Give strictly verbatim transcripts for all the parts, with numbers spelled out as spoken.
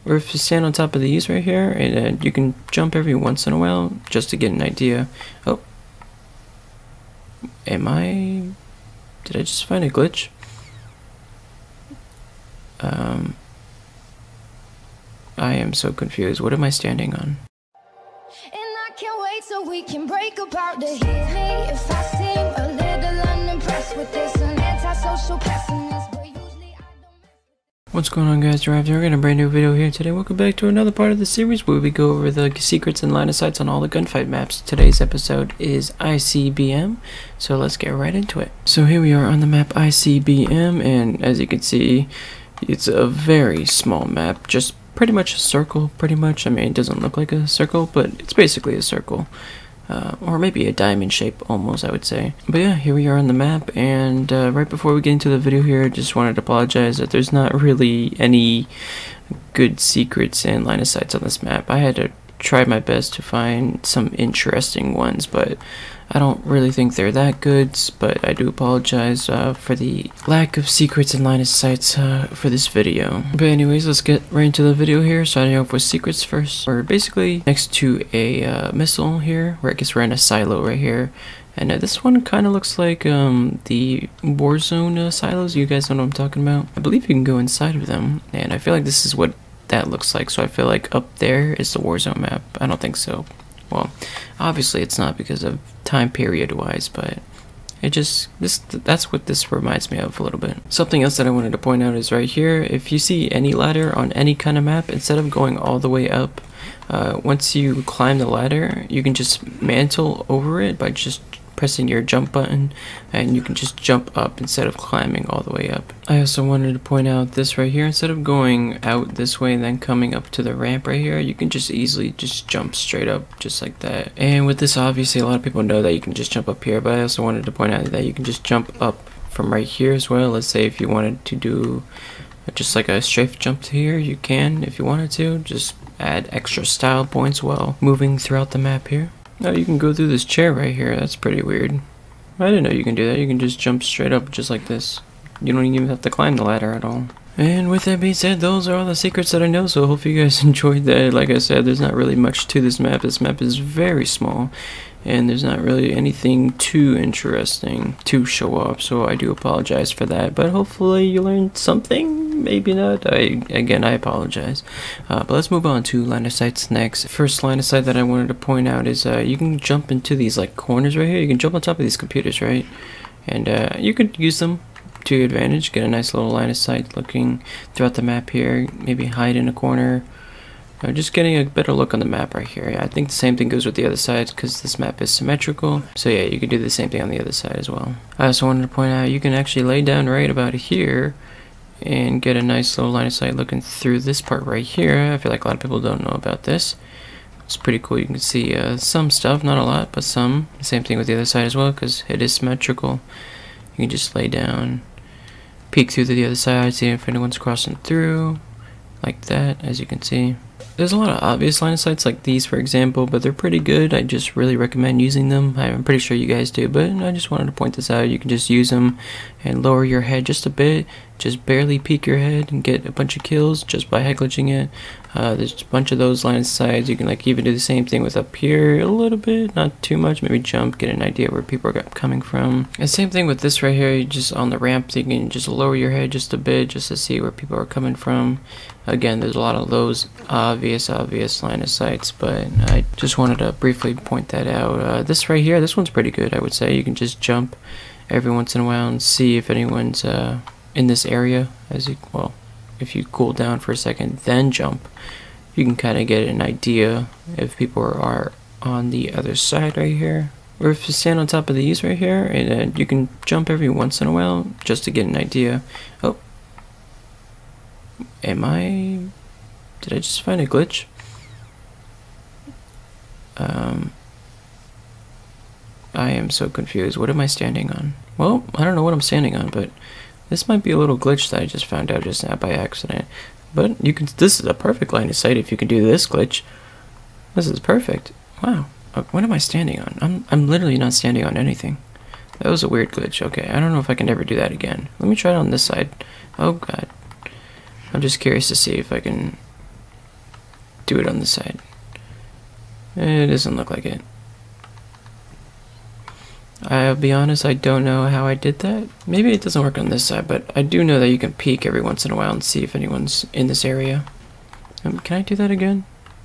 or if you stand on top of these right here, and uh, you can jump every once in a while just to get an idea. Oh, am I? Did I just find a glitch? Um, I am so confused. What am I standing on? And I can't wait so we can break apart to hit me if I seem a little unimpressed with this an antisocial pessimist, but usually I don't mess with. What's going on, guys? Derived here. We're gonna brand new video here today. Welcome back to another part of the series where we go over the secrets and line of sights on all the gunfight maps. Today's episode is I C B M, so let's get right into it. So here we are on the map I C B M, and as you can see, it's a very small map, just pretty much a circle, pretty much. I mean, it doesn't look like a circle, but it's basically a circle. Uh, or maybe a diamond shape, almost, I would say. But yeah, here we are on the map, and uh, right before we get into the video here, I just wanted to apologize that there's not really any good secrets and line of sights on this map. I had to try my best to find some interesting ones, but I don't really think they're that good, but I do apologize uh, for the lack of secrets and line of sights uh, for this video. But anyways, let's get right into the video here, starting off with secrets first. We're basically next to a uh, missile here, where I guess we're in a silo right here. And uh, this one kind of looks like um, the Warzone uh, silos. You guys know what I'm talking about? I believe you can go inside of them, and I feel like this is what that looks like. So I feel like up there is the Warzone map. I don't think so. Well, obviously it's not because of time period wise, but it just this that's what this reminds me of a little bit. Something else that I wanted to point out is right here. If you see any ladder on any kind of map, instead of going all the way up, uh, once you climb the ladder, you can just mantle over it by just pressing your jump button, and you can just jump up instead of climbing all the way up. I also wanted to point out this right here. Instead of going out this way and then coming up to the ramp right here, you can just easily just jump straight up just like that. And with this, obviously a lot of people know that you can just jump up here, but I also wanted to point out that you can just jump up from right here as well. Let's say if you wanted to do just like a strafe jump here, you can if you wanted to. Just add extra style points while moving throughout the map here. Oh, you can go through this chair right here. That's pretty weird. I didn't know you can do that. You can just jump straight up just like this. You don't even have to climb the ladder at all. And with that being said, those are all the secrets that I know, so hopefully you guys enjoyed that. Like I said, there's not really much to this map. This map is very small, and there's not really anything too interesting to show up, so I do apologize for that. But hopefully you learned something, maybe not. I Again, I apologize. Uh, but let's move on to line of sights next. First line of sight that I wanted to point out is uh, you can jump into these like corners right here. You can jump on top of these computers, right? And uh, you could use them to your advantage, get a nice little line of sight looking throughout the map here, maybe hide in a corner, uh, just getting a better look on the map right here. I think the same thing goes with the other side because this map is symmetrical, so yeah, you can do the same thing on the other side as well. I also wanted to point out you can actually lay down right about here and get a nice little line of sight looking through this part right here. I feel like a lot of people don't know about this. It's pretty cool. You can see uh, some stuff, not a lot, but some. Same thing with the other side as well because it is symmetrical. You can just lay down, peek through to the other side, see if anyone's crossing through, like that, as you can see. There's a lot of obvious line of sights like these, for example, but they're pretty good. I just really recommend using them. I'm pretty sure you guys do, but I just wanted to point this out. You can just use them and lower your head just a bit, just barely peek your head and get a bunch of kills just by head glitching it. Uh, there's a bunch of those line of sights. You can like even do the same thing with up here a little bit, not too much, maybe jump, get an idea where people are coming from. And same thing with this right here. You just on the ramp, you can just lower your head just a bit just to see where people are coming from. Again, there's a lot of those obvious, obvious line of sights, but I just wanted to briefly point that out. Uh, this right here, this one's pretty good, I would say. You can just jump every once in a while and see if anyone's uh, in this area. As you, well, if you cool down for a second, then jump, you can kind of get an idea if people are on the other side right here. Or if you stand on top of these right here, and uh, you can jump every once in a while just to get an idea. Oh. Am I... Did I just find a glitch? Um, I am so confused. What am I standing on? Well, I don't know what I'm standing on, but this might be a little glitch that I just found out just now by accident. But you can. This is a perfect line of sight if you can do this glitch. This is perfect. Wow. Uh, what am I standing on? I'm I'm literally not standing on anything. That was a weird glitch. Okay, I don't know if I can ever do that again. Let me try it on this side. Oh god. I'm just curious to see if I can do it on this side. It doesn't look like it. I'll be honest, I don't know how I did that. Maybe it doesn't work on this side, but I do know that you can peek every once in a while and see if anyone's in this area. Um, can I do that again?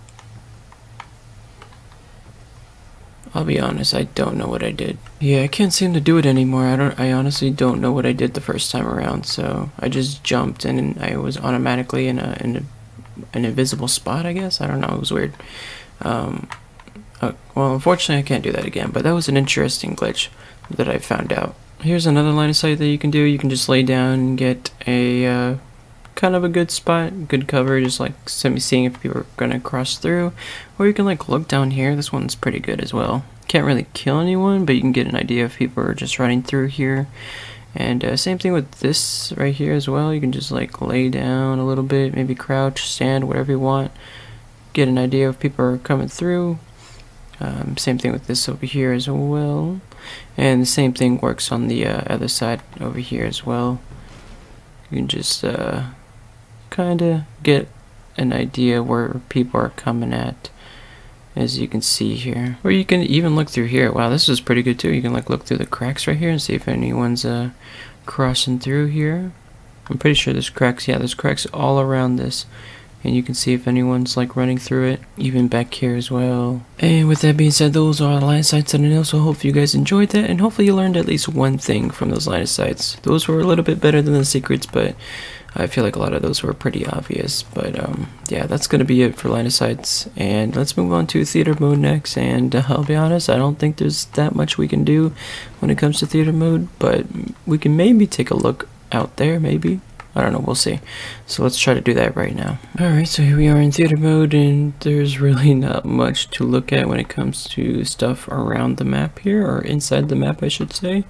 I'll be honest, I don't know what I did. Yeah, I can't seem to do it anymore. I don't. I honestly don't know what I did the first time around. So I just jumped and I was automatically in a in a, an invisible spot. I guess I don't know. It was weird. Um, uh, well, unfortunately, I can't do that again. But that was an interesting glitch that I found out. Here's another line of sight that you can do. You can just lay down and get a uh, kind of a good spot, good cover, just like seeing if people are gonna cross through, or you can like look down here. This one's pretty good as well. Can't really kill anyone, but you can get an idea if people are just running through here. And uh, same thing with this right here as well. You can just like lay down a little bit, maybe crouch, stand, whatever you want. Get an idea if people are coming through. Um, same thing with this over here as well. And the same thing works on the uh, other side over here as well. You can just uh, kind of get an idea where people are coming at, as you can see here. Or you can even look through here. Wow, this is pretty good too. You can like look through the cracks right here and see if anyone's uh, crossing through here. I'm pretty sure there's cracks. Yeah, there's cracks all around this. And you can see if anyone's like running through it, even back here as well. And with that being said, those are the line of sights that I know, so hopefully you guys enjoyed that, and hopefully you learned at least one thing from those line of sights. Those were a little bit better than the secrets, but I feel like a lot of those were pretty obvious. But um, yeah, that's going to be it for line of sights, and let's move on to theater mode next. And uh, I'll be honest, I don't think there's that much we can do when it comes to theater mode, but we can maybe take a look out there, maybe. I don't know, we'll see. So let's try to do that right now. Alright, so here we are in theater mode, and there's really not much to look at when it comes to stuff around the map here, or inside the map I should say.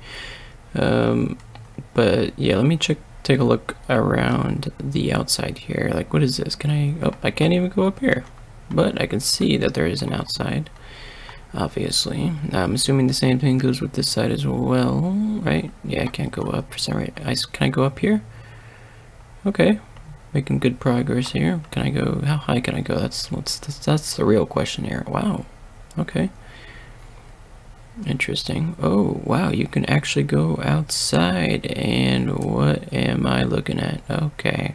Um, but yeah, let me check, take a look around the outside here. Like, what is this? Can I, oh, I can't even go up here. But I can see that there is an outside, obviously. I'm assuming the same thing goes with this side as well, right? Yeah, I can't go up for some reason. I, can I go up here? Okay, making good progress here. Can I go? How high can I go? That's what's that's, that's the real question here. Wow. Okay. Interesting. Oh wow, you can actually go outside. And what am I looking at? Okay.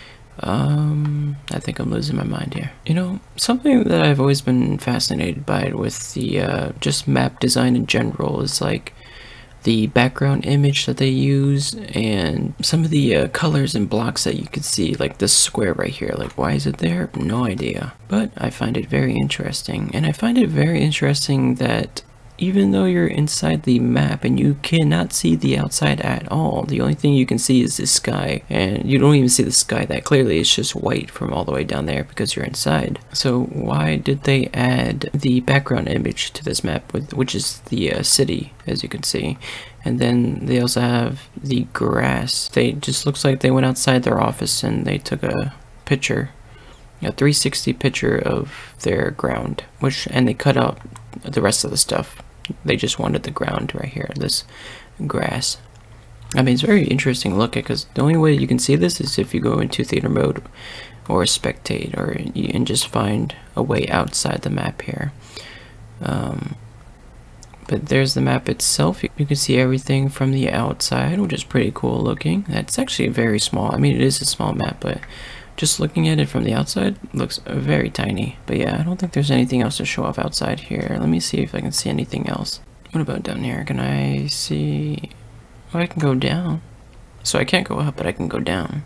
Um, I think I'm losing my mind here. You know, something that I've always been fascinated by with the uh, just map design in general is like the background image that they use, and some of the uh, colors and blocks that you can see, like this square right here. Like, why is it there? No idea. But I find it very interesting, and I find it very interesting that even though you're inside the map and you cannot see the outside at all, the only thing you can see is the sky, and you don't even see the sky that clearly. It's just white from all the way down there because you're inside. So why did they add the background image to this map, with which is the uh, city, as you can see? And then they also have the grass. They just looks like they went outside their office and they took a picture, a three sixty picture of their ground, which, and they cut out the rest of the stuff. They just wanted the ground right here, this grass. I mean, it's very interesting to look at, because the only way you can see this is if you go into theater mode or spectate, or you can just find a way outside the map here. Um, but there's the map itself. You can see everything from the outside, which is pretty cool looking. That's actually very small. I mean, it is a small map, but just looking at it from the outside, looks very tiny. But yeah, I don't think there's anything else to show off outside here. Let me see if I can see anything else. What about down here? Can I see? Oh, I can go down. So I can't go up, but I can go down.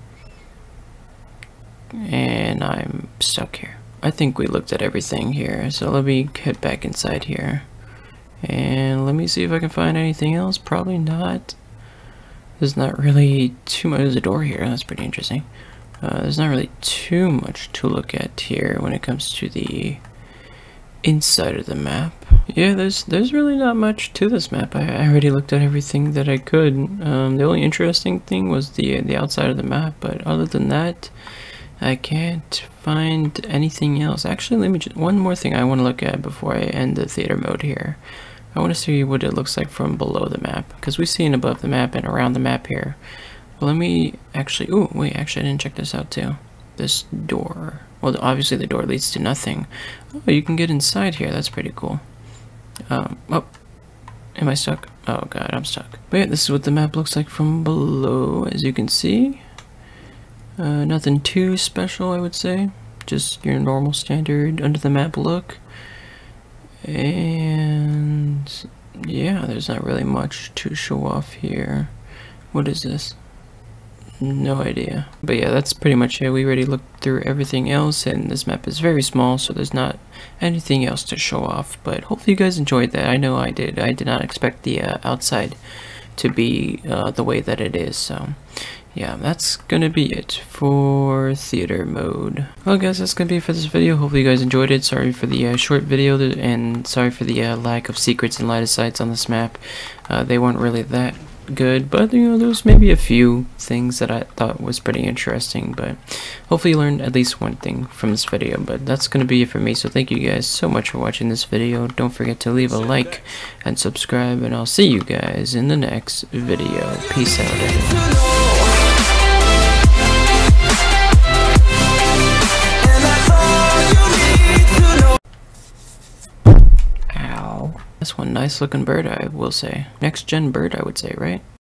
And I'm stuck here. I think we looked at everything here. So let me head back inside here. And let me see if I can find anything else. Probably not. There's not really too much. There's a door here. That's pretty interesting. Uh, there's not really too much to look at here when it comes to the inside of the map. Yeah, there's there's really not much to this map. I, I already looked at everything that I could. Um, the only interesting thing was the the outside of the map, but other than that, I can't find anything else. Actually, let me just, one more thing I want to look at before I end the theater mode here. I want to see what it looks like from below the map, because we've seen above the map and around the map here. Well, let me actually, oh wait, actually I didn't check this out too. This door, Well, obviously the door leads to nothing. Oh, you can get inside here. That's pretty cool. Um, oh, am I stuck? Oh god, I'm stuck. But yeah, this is what the map looks like from below, as you can see. Uh, nothing too special, I would say. Just your normal standard under the map look. And yeah, there's not really much to show off here. What is this? No idea. But yeah, that's pretty much it. We already looked through everything else, and this map is very small, so there's not anything else to show off. But hopefully you guys enjoyed that. I know I did. I did not expect the uh, outside to be uh, the way that it is, so yeah, that's gonna be it for theater mode. Well guys, that's gonna be it for this video. Hopefully you guys enjoyed it. Sorry for the uh, short video, and sorry for the uh, lack of secrets and line of sights on this map. Uh, they weren't really that good, but you know, there's maybe a few things that I thought was pretty interesting. But hopefully you learned at least one thing from this video. But that's gonna be it for me, so thank you guys so much for watching this video. Don't forget to leave a like and subscribe, and I'll see you guys in the next video. Peace out, everyone. That's one nice looking bird, I will say. Next gen bird, I would say, right?